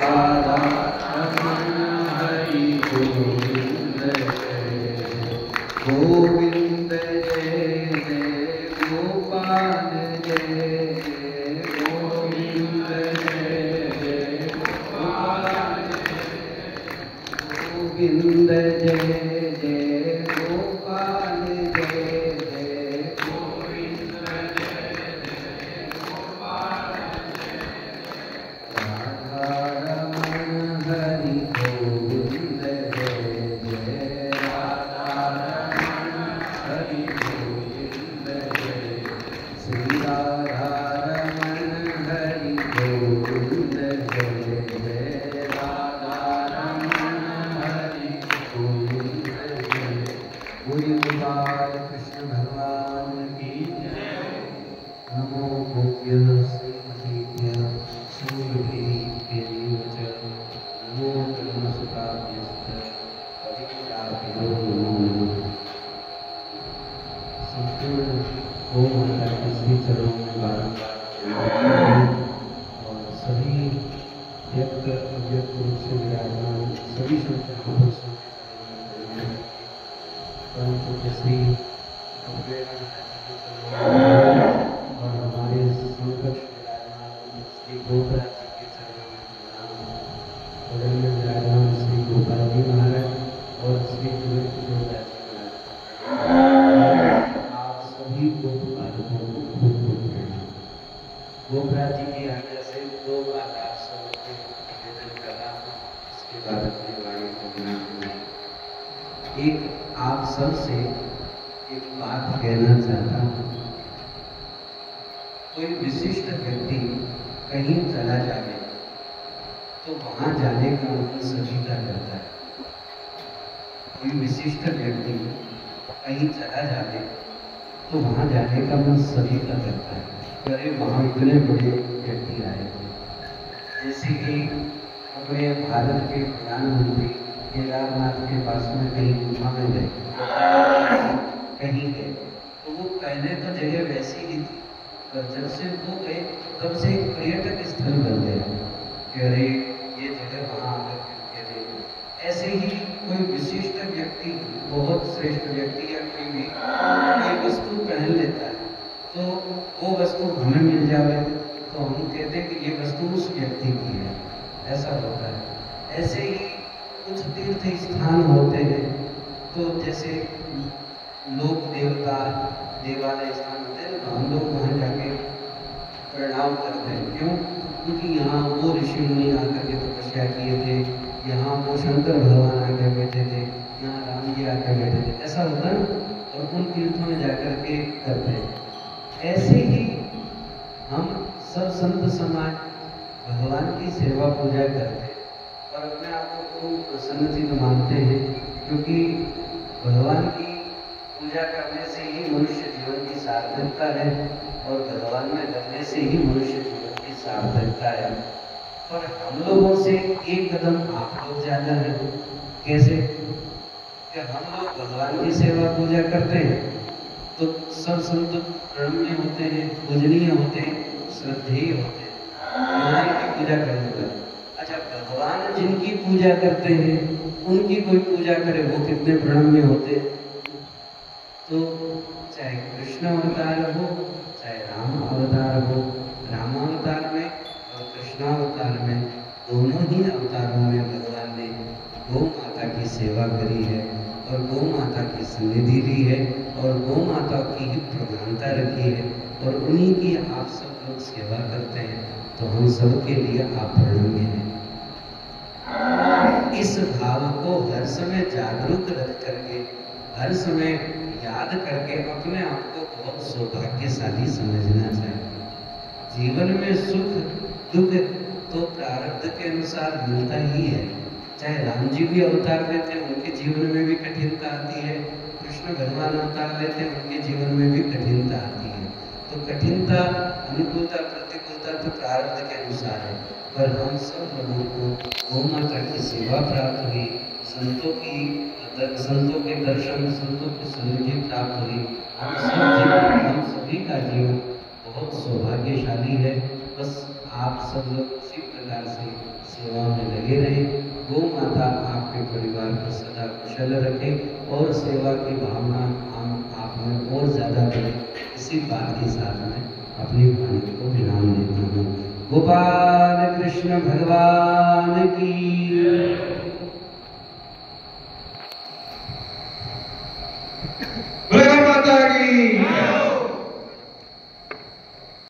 राधा रमण हरि गोविंद गोविंद जय जय गोपाल जय गोविंद जय जय गोपाल गोविंद जय जय गोपाल जय जय गोविंद जय जय गोपाल राधा रमण हरि गोविंद जय जय राधा रमण हरि गोविंद जय श्री राधा रमण हरि गोविंद जय जय राधा रमण हरि गोविंद जय बोलिए गोपाल कृष्ण भगवान की जय। नमो गोप्य श्रीमतीभ्य सूर्यभेदेव च नमो ब्रह्मसुताभ्यश्च कविताभ्यो नमो नमः। संपूर्ण गौ माता के श्री चरणों में बारंबार और सभी व्यक्त अव्यक्त रूप से विराजमान सभी संत महापुरुषों परंतु श्री और हमारे समकक्ष विराजमान श्री गोपराज जी के चरणों में प्रणाम। बगल में विराजमान श्री गोपाल जी महाराज और श्री तुलसी गोपराज जी महाराज, आप सभी गोपालकों को खूब खूब प्रणाम। गोपराज जी की आज्ञा से दो बात आप सबको निवेदन कर रहा हूँ, इसके बाद अपनी वाणी को बनाऊंगा। एक आप सबसे एक बात कहना चाहता हूँ। कोई विशिष्ट व्यक्ति कहीं चला जाए तो वहां जाने का मन सभी का करता है। कोई विशिष्ट व्यक्ति कहीं चला जाए तो वहां जाने का मन सभी का करता है। अरे वहां इतने बड़े व्यक्ति आए थे, जैसे कि अपने भारत के प्रधानमंत्री केदारनाथ के पास में कहीं गुफा में गए, कहीं गए तो वो पहले तो जगह वैसी ही थी, पर जब से वो गए तब से एक पर्यटक स्थल बन गया कि अरे ये जगह वहाँ आकर के देखें। ऐसे ही कोई विशिष्ट व्यक्ति, बहुत श्रेष्ठ व्यक्ति या कोई भी कोई वस्तु पहन लेता है तो वो वस्तु हमें मिल जाए तो हम कहते हैं कि ये वस्तु उस व्यक्ति की है, ऐसा होता है। ऐसे ही कुछ तीर्थ स्थान होते हैं तो जैसे लोक देवता देवालय स्थान होते हैं तो हम लोग वहाँ जाके प्रणाम करते हैं। क्यों? क्योंकि यहाँ वो ऋषि मुनि आकर के तपस्या किए थे, यहाँ वो शंकर भगवान आकर बैठे थे, यहाँ राम जी आकर बैठे थे, ऐसा होता है और उन तीर्थों में जाकर के करते हैं। ऐसे ही हम सब संत समाज भगवान की सेवा पूजा करते हैं और अपने आप को प्रसन्नचित मानते हैं, क्योंकि भगवान की पूजा करने से ही मनुष्य जीवन की सार्थकता है और भगवान में लगने से ही मनुष्य जीवन की सार्थकता है। पर हम लोगों से एक कदम आप लोग ज्यादा है। कैसे? कि हम लोग भगवान की सेवा पूजा करते हैं तो सब संत प्रणम्य होते हैं, पूजनीय होते हैं, श्रद्धेय होते हैं, भगवान की पूजा करने का। अच्छा, भगवान जिनकी पूजा करते हैं उनकी कोई पूजा करे वो कितने प्रणम्य होते हैं। तो चाहे कृष्ण अवतार हो चाहे राम अवतार हो, राम अवतार में और कृष्णावतार में दोनों ही अवतारों में भगवान ने गौ माता की सेवा करी है और गौ माता की सन्निधि ली है और गौ माता की ही प्रधानता रखी है और उन्हीं की आप सब लोग सेवा करते हैं तो हम सबके लिए आप प्रणम्य हैं। इस भाव को हर समय जागरूक रख करके, हर समय याद करके अपने आप को बहुत सौभाग्यशाली समझना चाहिए। जीवन में सुख दुख तो प्रारब्ध के अनुसार मिलता ही है। चाहे राम जी भी अवतार लेते हैं उनके जीवन में भी कठिनता आती है, कृष्ण भगवान अवतार लेते हैं उनके जीवन में भी कठिनता आती है। तो कठिनता, अनुकूलता, प्रतिकूलता तो प्रारब्ध के अनुसार है। पर हम सब लोगों को गौ माता की सेवा प्राप्त हुई, संतों के दर्शन, संतों की सन्निधि प्राप्त हुई। हम सभी का जीवन बहुत सौभाग्यशाली है। बस आप सब लोग उसी प्रकार से सेवा में लगे रहें। गौ माता आपके परिवार को सदा कुशल रखे और सेवा की भावना आप में और ज़्यादा करें। इसी बात के साथ में अपनी वाणी को विराम देता हूँ। गोपाल कृष्ण भगवान की। माता की।